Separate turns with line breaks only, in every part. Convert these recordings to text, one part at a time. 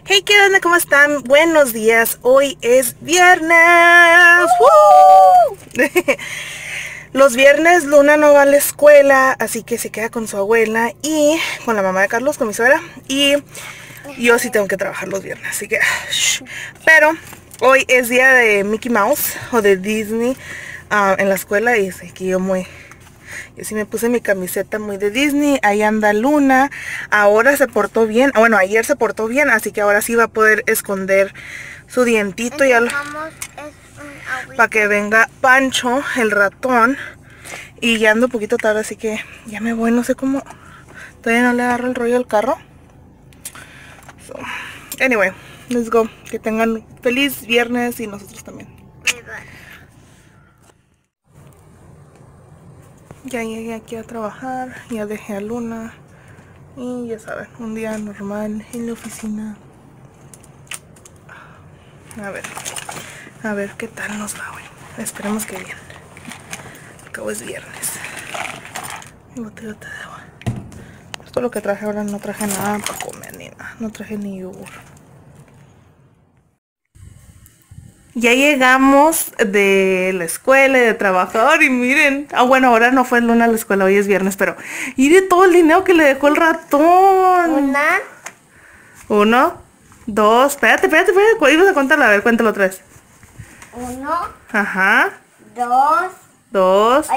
Hey, ¿qué onda? ¿Cómo están? Buenos días. Hoy es viernes. ¡Woo! Los viernes Luna no va a la escuela, así que se queda con su abuela y con la mamá de Carlos, con mi suegra. Y yo sí tengo que trabajar los viernes, así que... Pero hoy es día de Mickey Mouse o de Disney en la escuela y sé que yo sí me puse mi camiseta muy de Disney. Ahí anda Luna. Ahora se portó bien. Bueno, ayer se portó bien, así que ahora sí va a poder esconder su dientito para que venga Pancho, el ratón. Y ya ando un poquito tarde, así que ya me voy. No sé cómo. Todavía no le agarro el rollo al carro. So, anyway, let's go. Que tengan feliz viernes y nosotros también. Ya llegué aquí a trabajar, ya dejé a Luna y ya saben, un día normal en la oficina. A ver qué tal nos va hoy. Esperemos que bien. Al cabo es viernes. Mi botellota de agua. Esto es lo que traje ahora, no traje nada para comer ni nada. No traje ni yogur. Ya llegamos de la escuela y de trabajar y miren. Bueno, ahora no fue Luna a la escuela, hoy es viernes, pero miren todo el dinero que le dejó el ratón. Uno, dos, espérate. ¿Cuál ibas a contarla? A ver, cuéntalo otra vez.
Uno.
Ajá.
Dos.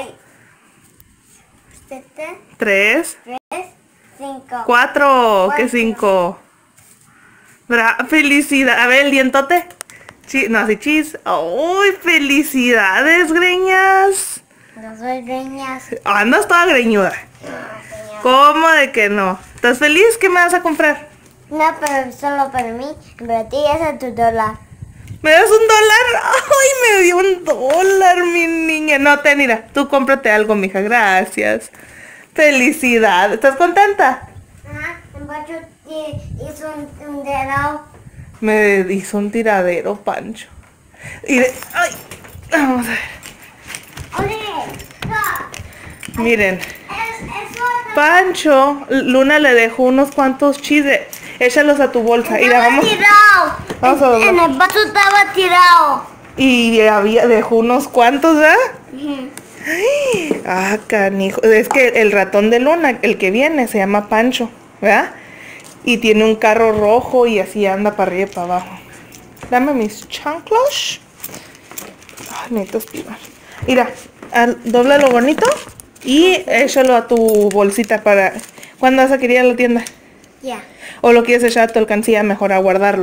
3.
5.
4. ¿Qué 5? Felicidad. A ver, el dientote. No, así chis. ¡Ay, felicidades, greñas!
No soy greñas.
Andas toda greñuda. ¿Cómo de que no? ¿Estás feliz? ¿Qué me vas a comprar?
No, pero solo para mí. Para ti es a tu $1.
¿Me das $1? ¡Ay, me dio $1, mi niña! No, mira, tú cómprate algo, mija. Gracias. Felicidad. ¿Estás contenta?
Ajá. Pancho hizo un dedo.
Me hizo un tiradero, Pancho. ¡Ay! Vamos a ver.
Oye, no.
Miren.
Eso
Pancho, Luna le dejó unos cuantos chiles. Échalos a tu bolsa.
estaba tirado.
Vamos a ver.
En el vaso estaba tirado.
Y dejó unos cuantos, ¿verdad? Ay, canijo. Es que el ratón de Luna, el que viene, se llama Pancho, ¿verdad? Y tiene un carro rojo y así anda para arriba y para abajo. Dame mis chanclos. Ay, necesito espivar. Mira, dóblalo bonito y échalo a tu bolsita para... ¿Cuándo vas a querer ir a la tienda?
Ya.
¿O lo quieres echar a tu alcancía mejor a guardarlo?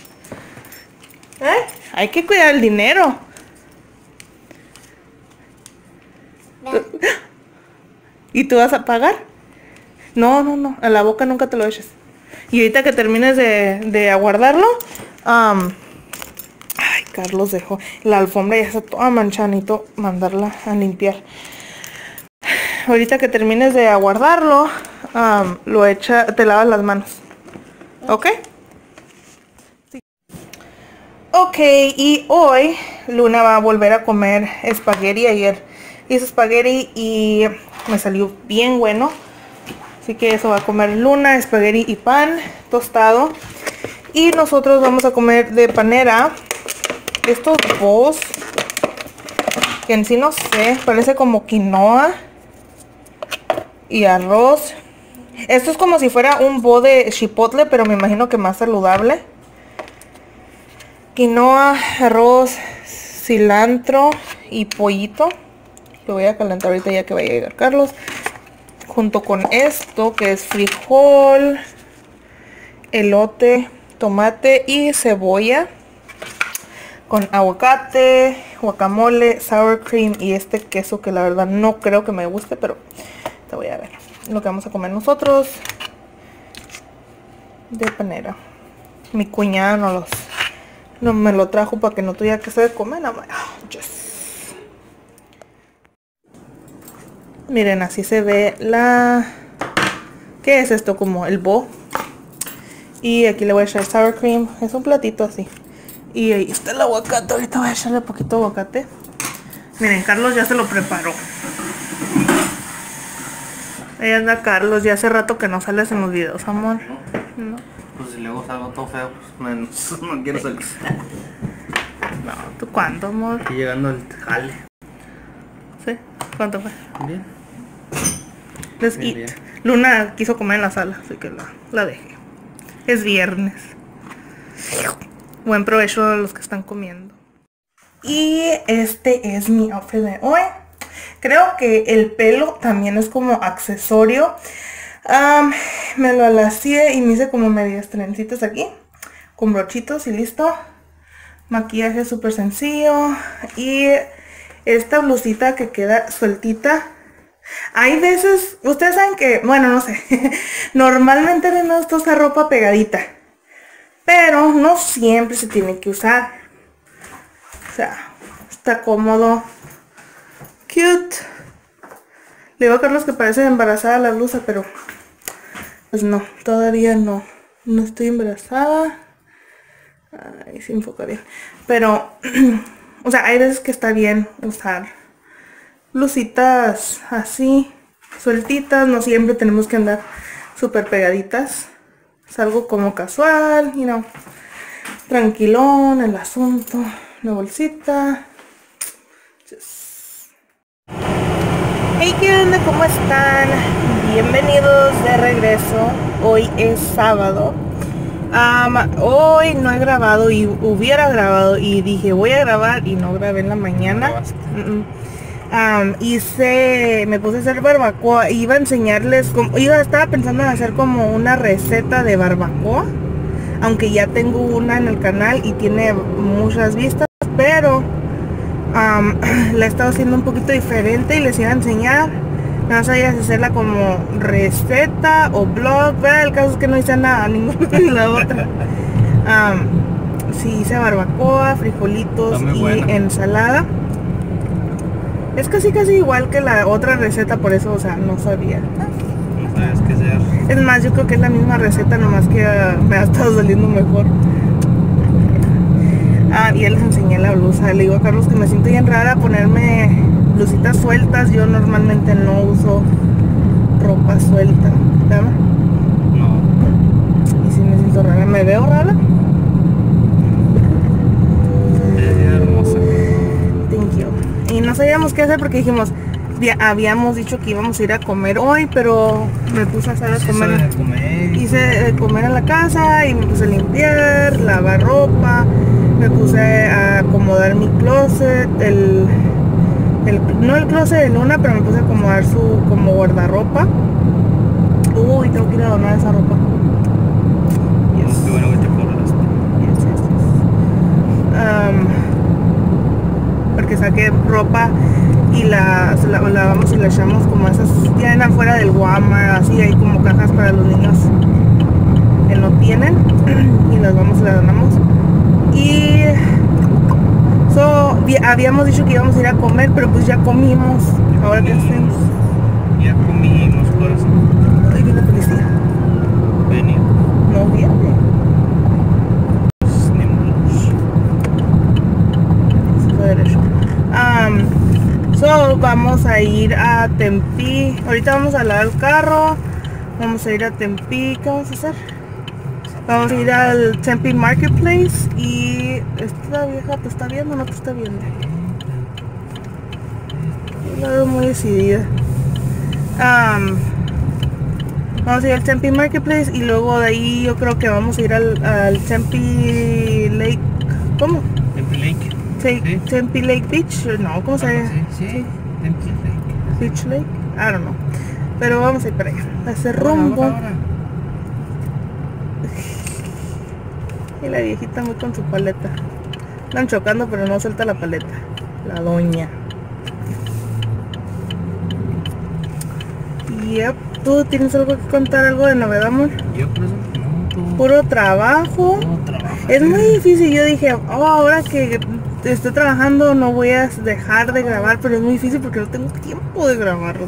Hay que cuidar el dinero. ¿Y tú vas a pagar? No, a la boca nunca te lo eches. Y ahorita que termines de aguardarlo, ay, Carlos dejó la alfombra, ya está toda manchada, necesito mandarla a limpiar. Ahorita que termines de aguardarlo, te lavas las manos. ¿Ok? Sí. Ok, y hoy Luna va a volver a comer espagueti. Ayer hice espagueti y me salió bien bueno. Así que eso va a comer Luna, espagueti y pan tostado. Y nosotros vamos a comer de panera estos bowls, que en sí no sé, parece como quinoa y arroz. Esto es como si fuera un bowl de chipotle, pero me imagino que más saludable. Quinoa, arroz, cilantro y pollito. Lo voy a calentar ahorita ya que vaya a llegar Carlos. Junto con esto que es frijol, elote, tomate y cebolla. Con aguacate, guacamole, sour cream y este queso que la verdad no creo que me guste, pero te voy a ver lo que vamos a comer nosotros de panera. Mi cuñada no me lo trajo para que no tuviera que hacer de comer. Miren, así se ve ¿qué es esto? Como el bowl. Y aquí le voy a echar sour cream. Es un platito así. Y ahí está el aguacate. Ahorita voy a echarle poquito aguacate. Miren, Carlos ya se lo preparó. Ahí anda Carlos. Ya hace rato que no sales en los videos, amor. ¿No?
Pues si luego salgo todo feo, pues menos. No quiero salir.
No, ¿tú cuánto, amor?
Aquí llegando al jale.
¿Sí? ¿Cuánto fue?
Bien.
Let's
Bien,
eat.
bien.
Luna quiso comer en la sala, así que la dejé. Es viernes. Buen provecho a los que están comiendo. Y este es mi outfit de hoy. Creo que el pelo también es como accesorio. Me lo alacié y me hice como medias trencitas aquí. Con brochitos y listo. Maquillaje súper sencillo. Y esta blusita que queda sueltita. Hay veces, ustedes saben que, bueno, no sé. Normalmente a mí me gusta usar ropa pegadita. Pero no siempre se tiene que usar. O sea, está cómodo. Cute. Le digo a Carlos que parece embarazada la blusa, pero pues no, todavía no. No estoy embarazada. Ay, se enfoca bien. Pero, o sea, hay veces que está bien usar blusitas así, sueltitas. No siempre tenemos que andar súper pegaditas. Es algo como casual, you know, tranquilón el asunto. Una bolsita. Hey, ¿qué onda? ¿Cómo están? Bienvenidos de regreso. Hoy es sábado. Hoy no he grabado y hubiera grabado y dije voy a grabar y no grabé en la mañana. Me puse a hacer barbacoa. Iba a enseñarles, estaba pensando en hacer como una receta de barbacoa. Aunque ya tengo una en el canal y tiene muchas vistas, pero la he estado haciendo un poquito diferente y les iba a enseñar. No sabía si hacerla como receta o blog, pero el caso es que no hice nada, ninguna ni la otra. Sí, hice barbacoa, frijolitos y buena ensalada. Es casi igual que la otra receta, por eso, o sea, no sabía.
No sabes qué hacer.
Es más, yo creo que es la misma receta, nomás que me ha estado saliendo mejor. Y ya les enseñé la blusa. Le digo a Carlos que me siento bien rara ponerme blusitas sueltas. Yo normalmente no uso ropa suelta, ¿verdad?
No.
Y si me siento rara, ¿me veo rara?
Hermosa.
Thank you. Y no sabíamos qué hacer porque dijimos, habíamos dicho que íbamos a ir a comer hoy, pero me puse a hacer a comer. Hice de comer en la casa y me puse a limpiar, lavar ropa. Me puse a acomodar mi closet, no el closet de Luna, pero me puse a acomodar su como guardarropa. Uy, tengo que ir a donar esa ropa.
Yes. Qué bueno que te acordaste.
Yes. Porque saqué ropa y la lavamos y la echamos como esas, tienen afuera del Walmart, así hay como cajas para los niños que no tienen y las vamos y las donamos. Y habíamos dicho que íbamos a ir a comer, pero pues ya comimos. Ahora qué hacemos.
Ya comimos, corazón.
Ahí viene la policía.
Venir.
No viene.
Pues, ni modo.
Se fue derecho. Vamos a ir a Tempe. Ahorita vamos a lavar el carro. Vamos a ir a Tempe. ¿Qué vamos a hacer? Vamos a ir al Tempe Marketplace. Y esta vieja te está viendo o no te está viendo. Yo la veo muy decidida. Vamos a ir al Tempe Marketplace y luego de ahí yo creo que vamos a ir al Tempe Lake. ¿Cómo?
Tempe Lake.
Sí. Tempe Lake Beach. No, ¿cómo se llama?
Sí. Tempe Lake.
Beach Lake. I don't know. Pero vamos a ir para allá. A hacer rumbo.
Ahora.
Y la viejita muy con su paleta. Están chocando pero no suelta la paleta. La doña. Yep. ¿Tú tienes algo que contar? ¿Algo de novedad, amor?
Yo por eso no, tú.
Puro trabajo.
No trabajas.
Es muy difícil. Yo dije, ahora que estoy trabajando no voy a dejar de grabar, pero es muy difícil porque no tengo tiempo de grabarlos.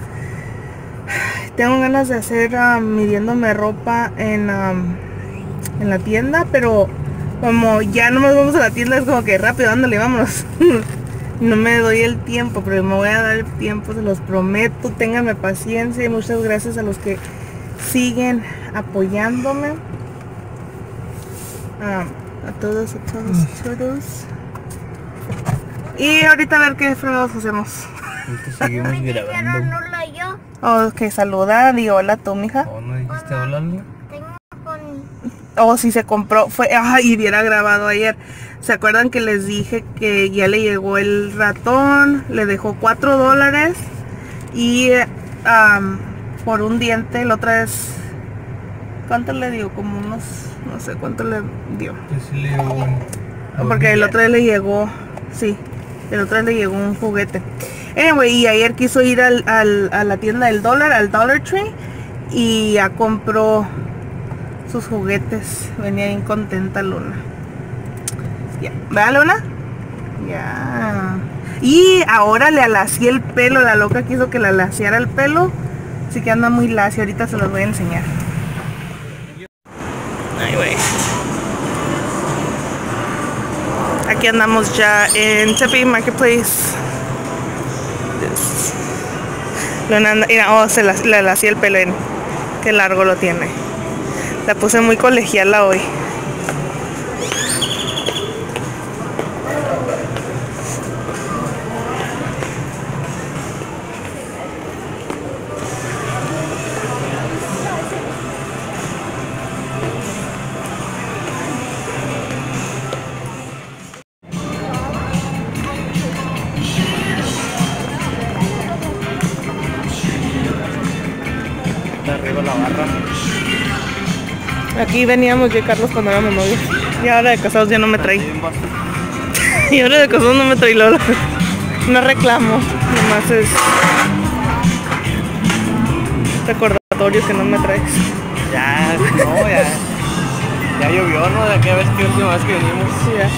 Tengo ganas de hacer midiéndome ropa en la tienda, pero como ya no nos vamos a la tienda es como que rápido, ándale, vámonos. No me doy el tiempo, pero me voy a dar el tiempo, se los prometo. Ténganme paciencia y muchas gracias a los que siguen apoyándome. A todos. Y ahorita a ver qué fregados hacemos.
Ahorita seguimos grabando.
No lo yo.
Ok, saluda, di hola tú, mija.
¿O no dijiste hola, Luna?
Tengo con...
Oh, sí se compró, y hubiera grabado ayer. ¿Se acuerdan que les dije que ya le llegó el ratón? Le dejó $4 y por un diente, la otra vez, ¿cuánto le dio? Como unos, no sé cuánto le dio.
Yo sí le digo
Porque el otro día le llegó, sí, el otro día le llegó un juguete. Anyway, y ayer quiso ir a la tienda del dólar, al Dollar Tree, y ya compró sus juguetes. Venía bien contenta Luna. Ya, ¿verdad, Luna? Ya. Y ahora le alacié el pelo, la loca quiso que le alaciara el pelo. Así que anda muy lacio, ahorita se los voy a enseñar. Ay, güey. Aquí andamos ya en Tepe Marketplace. Luna anda, mira, le alacié el pelo, qué largo lo tiene. La puse muy colegiala hoy.
Está arriba la barra.
Aquí veníamos yo y Carlos cuando éramos novios. Y ahora de casados ya no me trae. Y ahora de casados no me trae Lola. No reclamo. Nomás es recordatorio que no me traes.
Ya, no, ya. Ya llovió, ¿no? De aquella vez que última vez que venimos.
Sí, ya.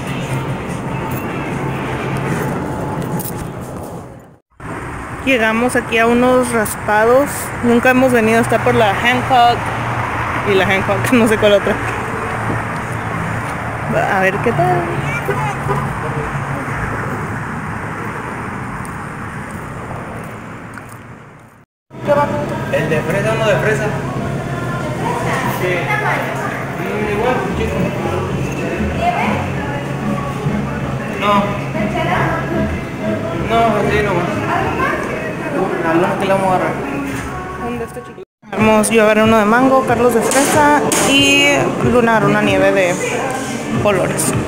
Llegamos aquí a unos raspados. Nunca hemos venido, está por la Hancock. Y la Hancock, no sé cuál otra. A ver qué tal. ¿Qué va?
¿El de fresa o no de fresa? Sí. Igual, chico. No. No, así nomás. La luna que la vamos a agarrar.
¿Dónde está chiquito? Yo agarré uno de mango, Carlos de fresa y Luna agarró una nieve de colores.